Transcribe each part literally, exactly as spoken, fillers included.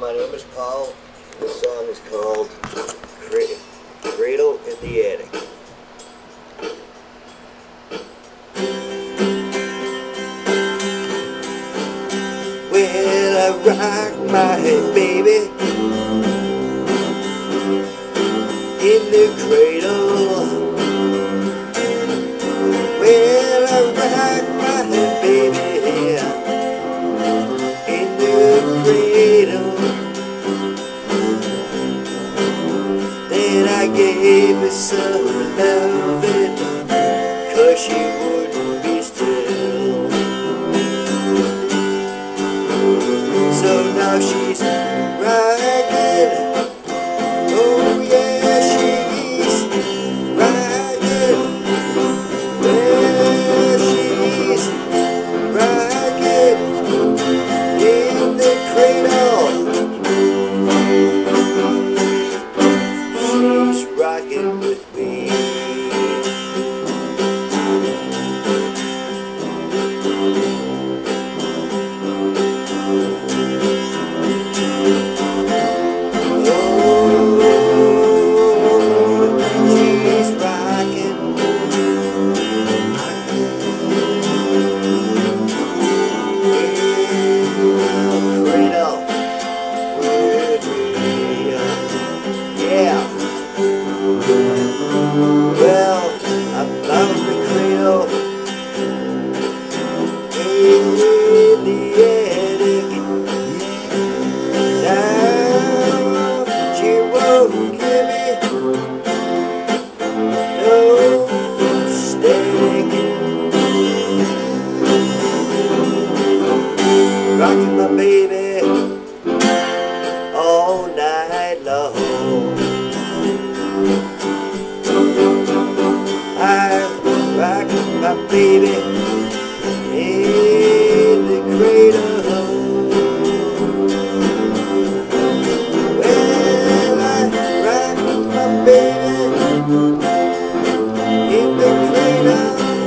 my name is Paul. This song is called Cradle in the Attic. Well, I rock my head, baby, in the cradle. Well, I rock my head, baby, in the cradle. Then I gave her some loving, 'cause she wouldn't be still. So now she's riding, oh yeah, she's riding. Well, she's riding in the cradle. She's rocking with me. Well, I found the cradle in the attic. Now she won't give me no steak. Rocking my baby all night long. I rock my baby in the cradle. Well, I rock my baby in the cradle.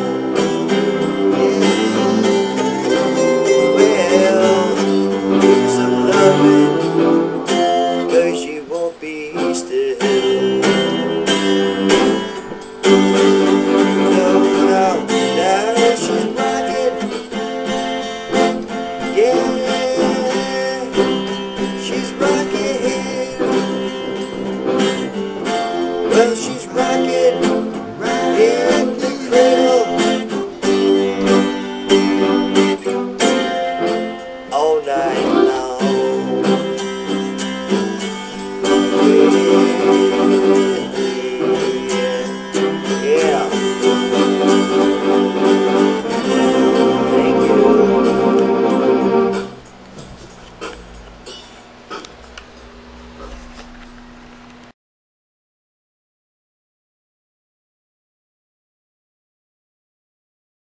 Yeah. Well, give some loving, 'cause she won't be still. Well, she's rocking in the cradle all night.